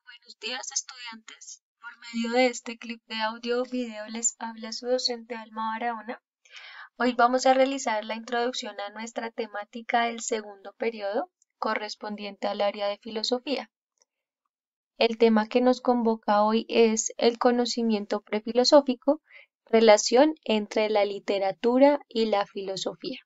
Buenos días, estudiantes. Por medio de este clip de audio o video les habla su docente Alma Barahona. Hoy vamos a realizar la introducción a nuestra temática del segundo periodo, correspondiente al área de filosofía. El tema que nos convoca hoy es el conocimiento prefilosófico, relación entre la literatura y la filosofía.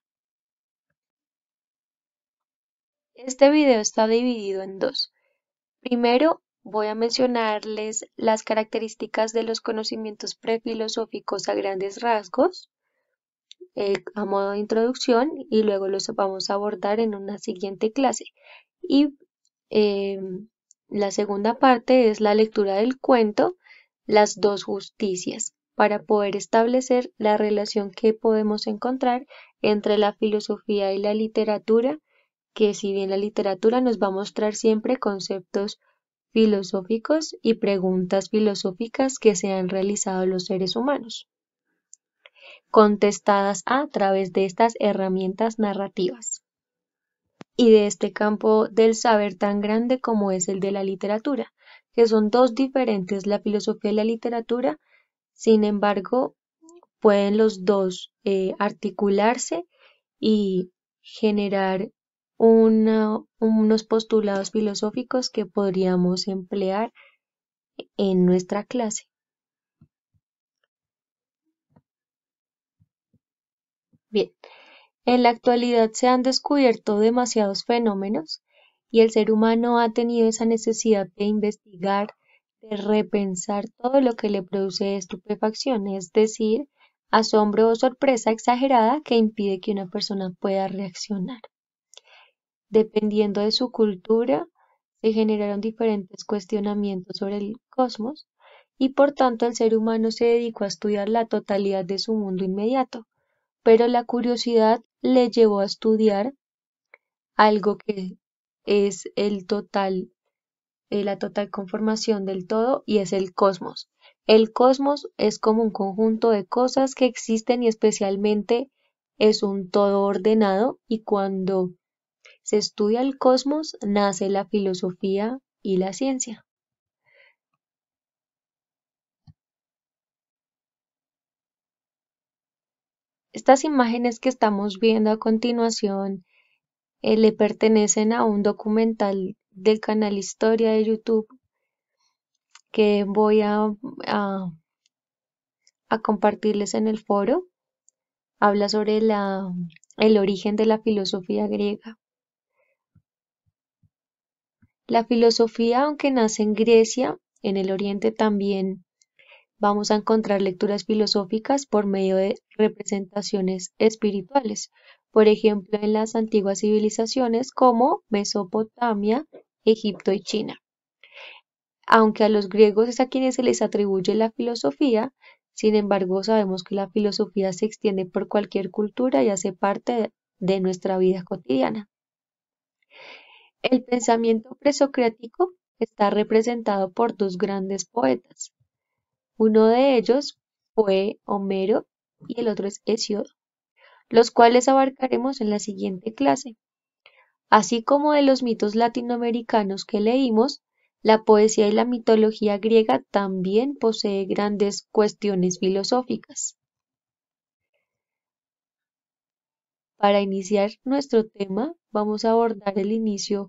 Este video está dividido en dos. Primero, voy a mencionarles las características de los conocimientos prefilosóficos a grandes rasgos, a modo de introducción, y luego los vamos a abordar en una siguiente clase. Y la segunda parte es la lectura del cuento Las dos justicias, para poder establecer la relación que podemos encontrar entre la filosofía y la literatura, que si bien la literatura nos va a mostrar siempre conceptos filosóficos y preguntas filosóficas que se han realizado los seres humanos, contestadas a través de estas herramientas narrativas y de este campo del saber tan grande como es el de la literatura, que son dos diferentes, la filosofía y la literatura. Sin embargo, pueden los dos articularse y generar unos postulados filosóficos que podríamos emplear en nuestra clase. Bien, en la actualidad se han descubierto demasiados fenómenos y el ser humano ha tenido esa necesidad de investigar, de repensar todo lo que le produce estupefacción, es decir, asombro o sorpresa exagerada que impide que una persona pueda reaccionar. Dependiendo de su cultura, se generaron diferentes cuestionamientos sobre el cosmos y por tanto el ser humano se dedicó a estudiar la totalidad de su mundo inmediato, pero la curiosidad le llevó a estudiar algo que es la total conformación del todo, y es el cosmos. El cosmos es como un conjunto de cosas que existen y especialmente es un todo ordenado, y cuando se estudia el cosmos nace la filosofía y la ciencia. Estas imágenes que estamos viendo a continuación le pertenecen a un documental del canal Historia de YouTube que voy a compartirles en el foro. Habla sobre el origen de la filosofía griega. La filosofía, aunque nace en Grecia, en el Oriente también vamos a encontrar lecturas filosóficas por medio de representaciones espirituales, por ejemplo en las antiguas civilizaciones como Mesopotamia, Egipto y China. Aunque a los griegos es a quienes se les atribuye la filosofía, sin embargo sabemos que la filosofía se extiende por cualquier cultura y hace parte de nuestra vida cotidiana. El pensamiento presocrático está representado por dos grandes poetas. Uno de ellos fue Homero y el otro es Hesíodo, los cuales abarcaremos en la siguiente clase. Así como de los mitos latinoamericanos que leímos, la poesía y la mitología griega también posee grandes cuestiones filosóficas. Para iniciar nuestro tema, vamos a abordar el inicio,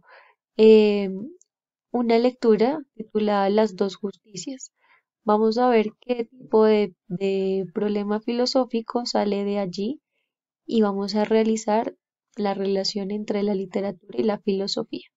una lectura titulada Las dos justicias. Vamos a ver qué tipo de problema filosófico sale de allí y vamos a realizar la relación entre la literatura y la filosofía.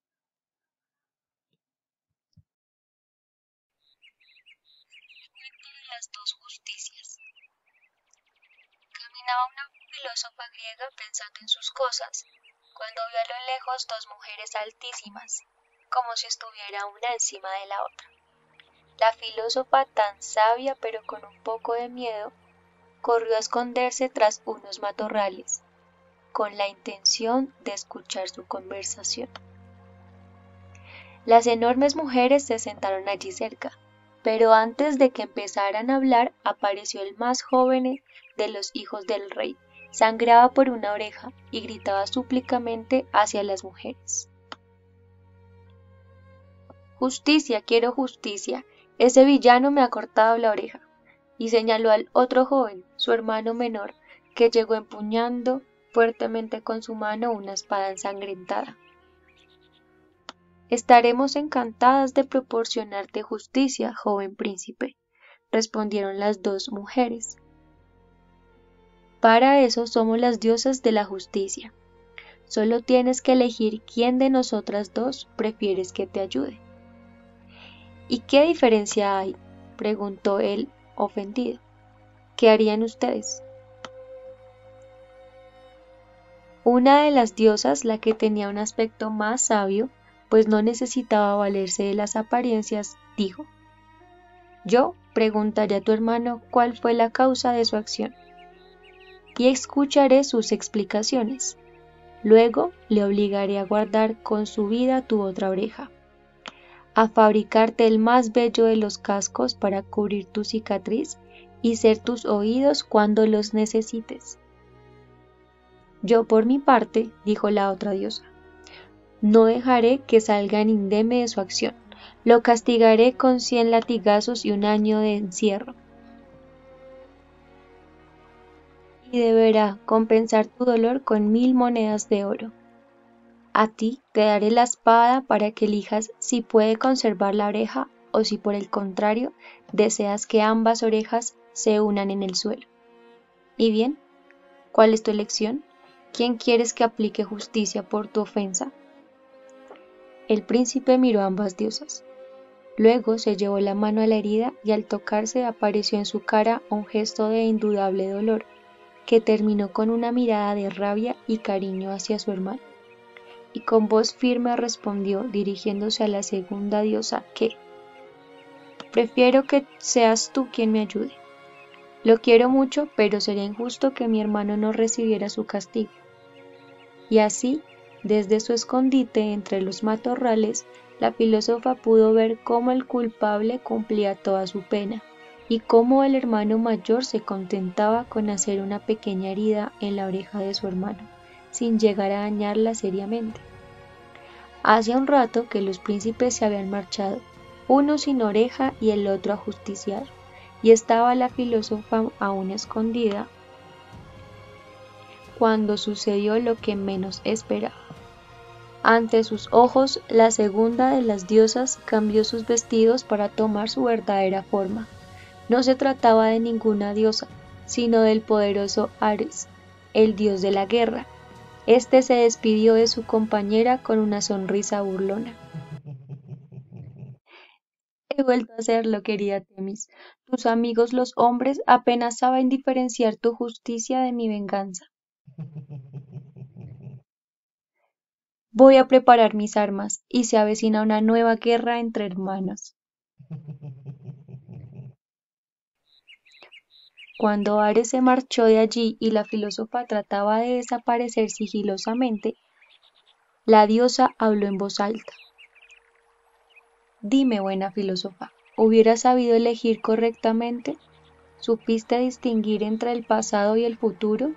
Las dos justicias. Caminaba una filósofa griega pensando en sus cosas, cuando vio a lo lejos dos mujeres altísimas, como si estuviera una encima de la otra. La filósofa, tan sabia pero con un poco de miedo, corrió a esconderse tras unos matorrales, con la intención de escuchar su conversación. Las enormes mujeres se sentaron allí cerca, pero antes de que empezaran a hablar apareció el más joven de los hijos del rey. Sangraba por una oreja y gritaba súplicamente hacia las mujeres. Justicia, quiero justicia. Ese villano me ha cortado la oreja. Y señaló al otro joven, su hermano menor, que llegó empuñando fuertemente con su mano una espada ensangrentada. Estaremos encantadas de proporcionarte justicia, joven príncipe, respondieron las dos mujeres. Para eso somos las diosas de la justicia. Solo tienes que elegir quién de nosotras dos prefieres que te ayude. ¿Y qué diferencia hay?, preguntó él ofendido. ¿Qué harían ustedes? Una de las diosas, la que tenía un aspecto más sabio, pues no necesitaba valerse de las apariencias, dijo: Yo preguntaré a tu hermano cuál fue la causa de su acción, y escucharé sus explicaciones. Luego le obligaré a guardar con su vida tu otra oreja, a fabricarte el más bello de los cascos para cubrir tu cicatriz y ser tus oídos cuando los necesites. Yo por mi parte, dijo la otra diosa, no dejaré que salga indemne de su acción. Lo castigaré con 100 latigazos y 1 año de encierro. Y deberá compensar tu dolor con 1000 monedas de oro. A ti te daré la espada para que elijas si puede conservar la oreja o si por el contrario deseas que ambas orejas se unan en el suelo. ¿Y bien? ¿Cuál es tu elección? ¿Quién quieres que aplique justicia por tu ofensa? El príncipe miró a ambas diosas. Luego se llevó la mano a la herida y al tocarse apareció en su cara un gesto de indudable dolor, que terminó con una mirada de rabia y cariño hacia su hermano. Y con voz firme respondió, dirigiéndose a la segunda diosa, que prefiero que seas tú quien me ayude. Lo quiero mucho, pero sería injusto que mi hermano no recibiera su castigo. Y así, desde su escondite entre los matorrales, la filósofa pudo ver cómo el culpable cumplía toda su pena, y cómo el hermano mayor se contentaba con hacer una pequeña herida en la oreja de su hermano, sin llegar a dañarla seriamente. Hacía un rato que los príncipes se habían marchado, uno sin oreja y el otro ajusticiado, y estaba la filósofa aún escondida, cuando sucedió lo que menos esperaba. Ante sus ojos, la segunda de las diosas cambió sus vestidos para tomar su verdadera forma. No se trataba de ninguna diosa, sino del poderoso Ares, el dios de la guerra. Este se despidió de su compañera con una sonrisa burlona. He vuelto a hacerlo, querida Temis. Tus amigos los hombres apenas saben diferenciar tu justicia de mi venganza. Voy a preparar mis armas, y se avecina una nueva guerra entre hermanos. Cuando Ares se marchó de allí y la filósofa trataba de desaparecer sigilosamente, la diosa habló en voz alta. Dime, buena filósofa, ¿hubieras sabido elegir correctamente? ¿Supiste distinguir entre el pasado y el futuro?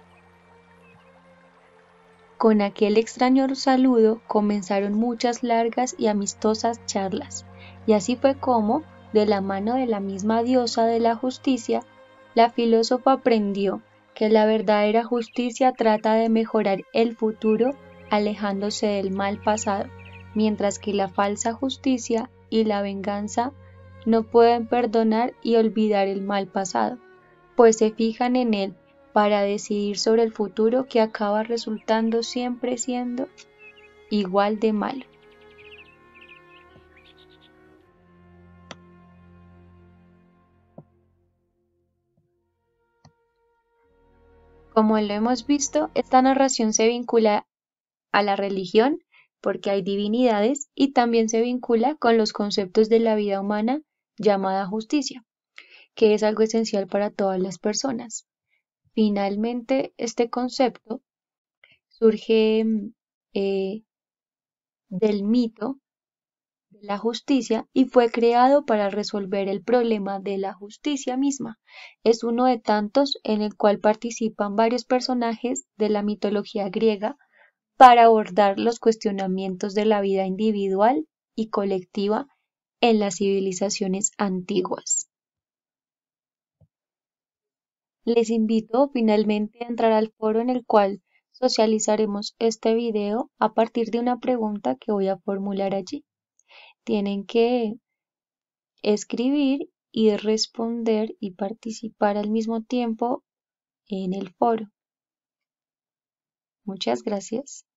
Con aquel extraño saludo comenzaron muchas largas y amistosas charlas, y así fue como, de la mano de la misma diosa de la justicia, la filósofa aprendió que la verdadera justicia trata de mejorar el futuro alejándose del mal pasado, mientras que la falsa justicia y la venganza no pueden perdonar y olvidar el mal pasado, pues se fijan en él para decidir sobre el futuro que acaba resultando siempre siendo igual de malo. Como lo hemos visto, esta narración se vincula a la religión porque hay divinidades y también se vincula con los conceptos de la vida humana llamada justicia, que es algo esencial para todas las personas. Finalmente, este concepto surge del mito de la justicia y fue creado para resolver el problema de la justicia misma. Es uno de tantos en el cual participan varios personajes de la mitología griega para abordar los cuestionamientos de la vida individual y colectiva en las civilizaciones antiguas. Les invito finalmente a entrar al foro en el cual socializaremos este video a partir de una pregunta que voy a formular allí. Tienen que escribir y responder y participar al mismo tiempo en el foro. Muchas gracias.